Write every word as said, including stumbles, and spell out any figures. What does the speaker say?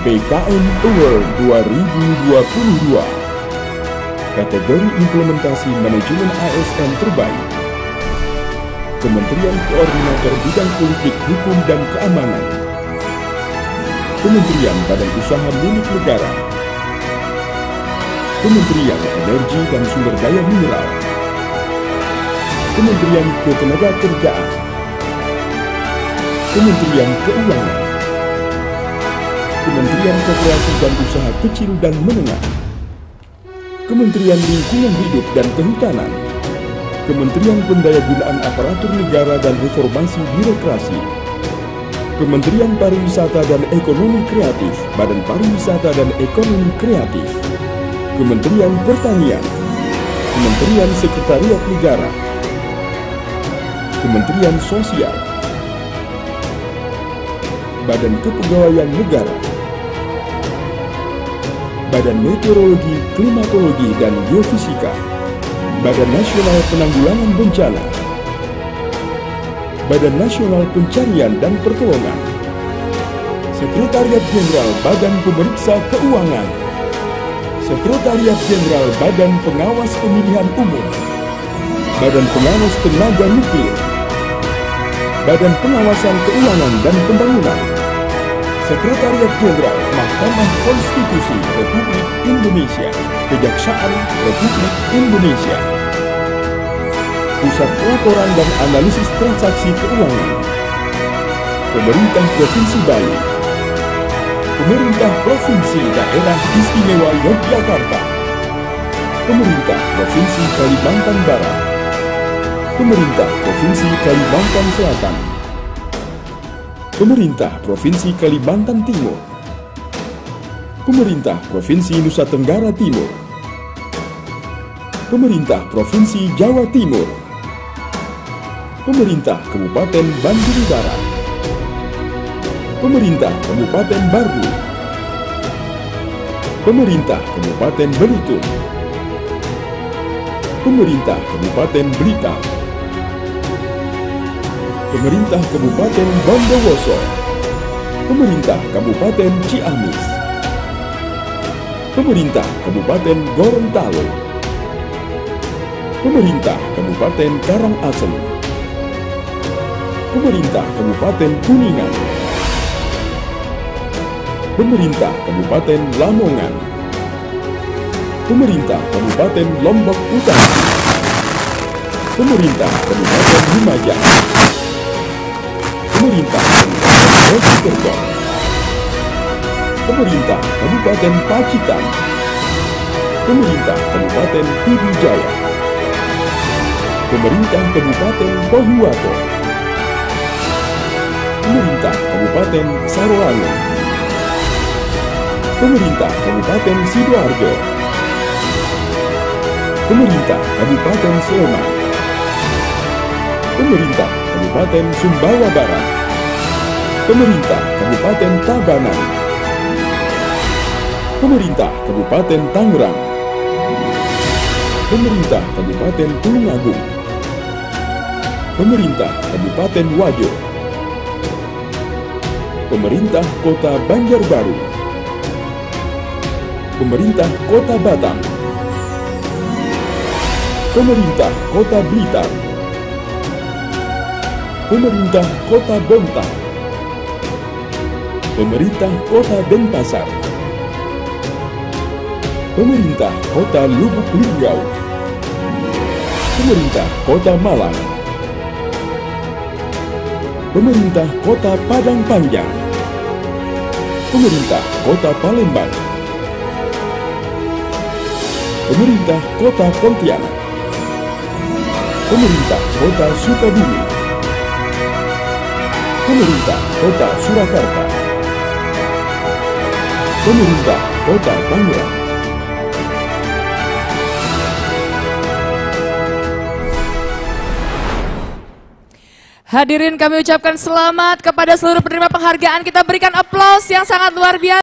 B K M Award dua ribu dua puluh dua. Kategori Implementasi Manajemen A S N Terbaik. Kementerian Koordinator Bidang Politik, Hukum, dan Keamanan. Kementerian Badan Usaha Milik Negara. Kementerian Energi dan Sumber Daya Mineral. Kementerian Ketenagakerjaan. Kementerian Keuangan. Kementerian Koperasi dan Usaha Kecil dan Menengah. Kementerian Lingkungan Hidup dan Kehutanan. Kementerian Pendayagunaan Aparatur Negara dan Reformasi Birokrasi. Kementerian Pariwisata dan Ekonomi Kreatif, Badan Pariwisata dan Ekonomi Kreatif. Kementerian Pertanian. Kementerian Sekretariat Negara. Kementerian Sosial. Badan Kepegawaian Negara. Badan Meteorologi, Klimatologi, dan Geofisika. Badan Nasional Penanggulangan Bencana. Badan Nasional Pencarian dan Pertolongan. Sekretariat Jenderal Badan Pemeriksa Keuangan. Sekretariat Jenderal Badan Pengawas Pemilihan Umum. Badan Pengawas Tenaga Nuklir. Badan Pengawasan Keuangan dan Pembangunan. Sekretariat Jenderal Mahkamah Konstitusi Republik Indonesia. Kejaksaan Republik Indonesia. Pusat Pelaporan dan Analisis Transaksi Keuangan. Pemerintah Provinsi Bali. Pemerintah Provinsi Daerah Istimewa Yogyakarta. Pemerintah Provinsi Kalimantan Barat. Pemerintah Provinsi Kalimantan Selatan. Pemerintah Provinsi Kalimantan Timur. Pemerintah Provinsi Nusa Tenggara Timur. Pemerintah Provinsi Jawa Timur. Pemerintah Kabupaten Bandung Barat. Pemerintah Kabupaten Barlu. Pemerintah Kabupaten Belitung. Pemerintah Kabupaten Blitar. Pemerintah Kabupaten Bondowoso. Pemerintah Kabupaten Ciamis. Pemerintah Kabupaten Gorontalo. Pemerintah Kabupaten Karangasem. Pemerintah Kabupaten Kuningan. Pemerintah Kabupaten Lamongan. Pemerintah Kabupaten Lombok Utara. Pemerintah Kabupaten Lumajang. Pemerintah Kabupaten Mojokerto. Pemerintah Kabupaten Pacitan. Pemerintah Kabupaten Pidijaya. Pemerintah Kabupaten Pohuwato. Pemerintah Kabupaten Sarolangun. Pemerintah Kabupaten Sidoarjo. Pemerintah Kabupaten Sleman. Pemerintah Kabupaten Sumbawa Barat. Pemerintah Kabupaten Tabanan. Pemerintah Kabupaten Tangerang. Pemerintah Kabupaten Tulungagung. Pemerintah Kabupaten Wajo. Pemerintah Kota Banjarbaru. Pemerintah Kota Batam. Pemerintah Kota Blitar. Pemerintah Kota Bontang. Pemerintah Kota Denpasar. Pemerintah Kota Lubuk Linggau. Pemerintah Kota Malang. Pemerintah Kota Padang Panjang. Pemerintah Kota Palembang. Pemerintah Kota Pontianak. Pemerintah Kota Sukabumi. Pemerintah Kota Surakarta. Pemerintah Kota Tangerang. Hadirin, kami ucapkan selamat kepada seluruh penerima penghargaan. Kita berikan aplaus yang sangat luar biasa.